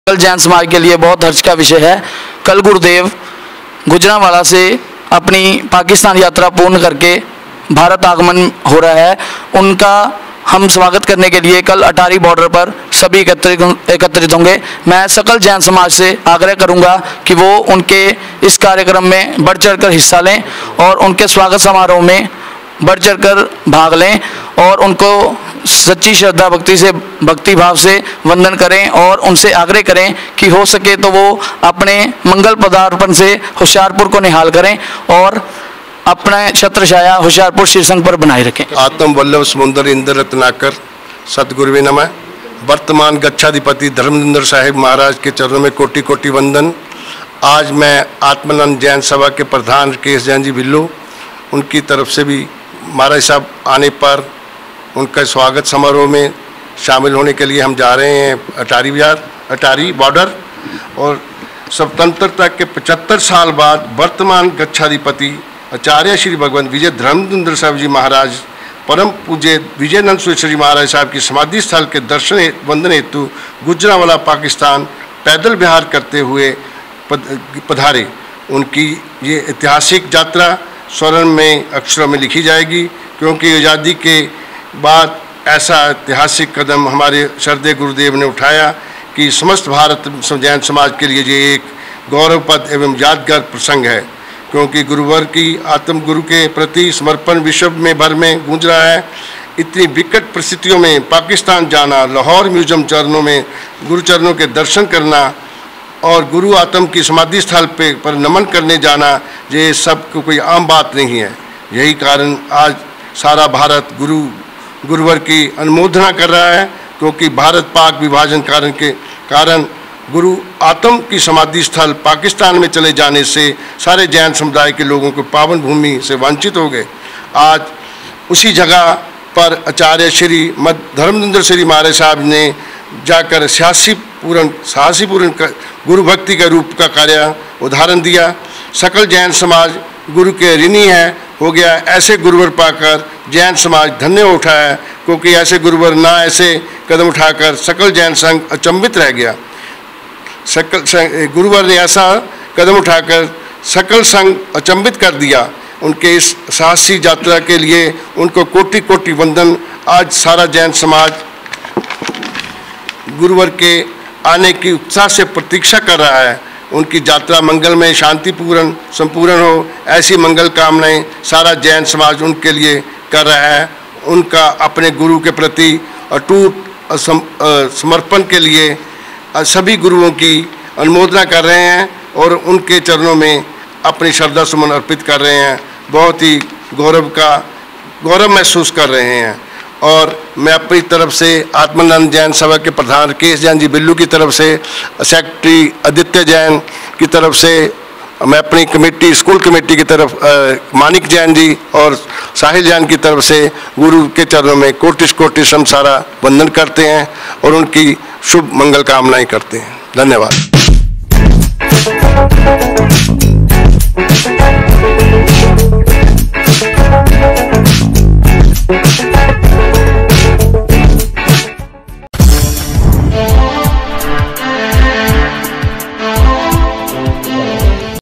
कल जैन समाज के लिए बहुत हर्ष का विषय है। कल गुरुदेव गुजरांवाला से अपनी पाकिस्तान यात्रा पूर्ण करके भारत आगमन हो रहा है। उनका हम स्वागत करने के लिए कल अटारी बॉर्डर पर सभी एकत्रित होंगे। मैं सकल जैन समाज से आग्रह करूंगा कि वो उनके इस कार्यक्रम में बढ़ चढ़कर हिस्सा लें और उनके स्वागत समारोह में बढ़ चढ़कर भाग लें और उनको सच्ची श्रद्धा भक्ति भाव से वंदन करें और उनसे आग्रह करें कि हो सके तो वो अपने मंगल पदार्पण से होशियारपुर को निहाल करें और अपने छत्रछाया होशियारपुर शीर्षक पर बनाए रखें। आत्म वल्लभ समुंदर इंद्र रत्नाकर सतगुरुवे नमः। वर्तमान गच्छाधिपति धर्मेंद्र साहिब महाराज के चरणों में कोटि कोटि वंदन। आज मैं आत्मानंद जैन सभा के प्रधान केश जैन जी बिल्लू, उनकी तरफ से भी महाराज साहब आने पर उनका स्वागत समारोह में शामिल होने के लिए हम जा रहे हैं अटारी बॉर्डर। और स्वतंत्रता के 75 साल बाद वर्तमान गच्छाधिपति आचार्य श्री भगवान विजय धर्मेंद्र साहब जी महाराज परम पूज्य विजयानंद सुरेश्वर महाराज साहब की समाधि स्थल के दर्शन वंदन हेतु गुजरांवाला पाकिस्तान पैदल विहार करते हुए पधारे। उनकी ये ऐतिहासिक यात्रा स्वर्ण में अक्षरों में लिखी जाएगी, क्योंकि आज़ादी के बाद ऐसा ऐतिहासिक कदम हमारे श्रद्धेय गुरुदेव ने उठाया कि समस्त भारत जैन समाज के लिए ये एक गौरवपद एवं यादगार प्रसंग है, क्योंकि गुरुवर की आत्म गुरु के प्रति समर्पण विश्व में भर में गूंज रहा है। इतनी विकट परिस्थितियों में पाकिस्तान जाना, लाहौर म्यूजियम चरणों में गुरु चरणों के दर्शन करना और गुरु आत्म की समाधि स्थल पर नमन करने जाना, ये सब कोई आम बात नहीं है। यही कारण आज सारा भारत गुरुवर की अनुमोदना कर रहा है, क्योंकि भारत पाक विभाजन के कारण गुरु आत्म की समाधि स्थल पाकिस्तान में चले जाने से सारे जैन समुदाय के लोगों को पावन भूमि से वंचित हो गए। आज उसी जगह पर आचार्य श्री धर्मेंद्र श्री महाराज साहब ने जाकर साहसीपूर्ण गुरु भक्ति के रूप का कार्य उदाहरण दिया। सकल जैन समाज गुरु के ऋणी हो गया। ऐसे गुरुवर पाकर जैन समाज धन्य उठा है, क्योंकि ऐसे गुरुवर ना ऐसे कदम उठाकर सकल जैन संघ अचंभित रह गया। गुरुवर ने ऐसा कदम उठाकर सकल संघ अचंभित कर दिया। उनके इस साहसी यात्रा के लिए उनको कोटि कोटि वंदन। आज सारा जैन समाज गुरुवर के आने की उत्साह से प्रतीक्षा कर रहा है। उनकी यात्रा मंगलमय शांतिपूर्ण संपूर्ण हो, ऐसी मंगल कामनाएं सारा जैन समाज उनके लिए कर रहा है। उनका अपने गुरु के प्रति अटूट समर्पण के लिए सभी गुरुओं की अनुमोदना कर रहे हैं और उनके चरणों में अपनी श्रद्धा सुमन अर्पित कर रहे हैं। बहुत ही गौरव महसूस कर रहे हैं। और मैं अपनी तरफ से आत्मानंद जैन सभा के प्रधान केश जैन जी बिल्लू की तरफ से, सेक्रेटरी आदित्य जैन की तरफ से, मैं अपनी कमेटी स्कूल कमेटी की तरफ मानिक जैन जी और साहिल जैन की तरफ से गुरु के चरणों में कोटि कोटि सारा वंदन करते हैं और उनकी शुभ मंगल कामनाएं करते हैं। धन्यवाद।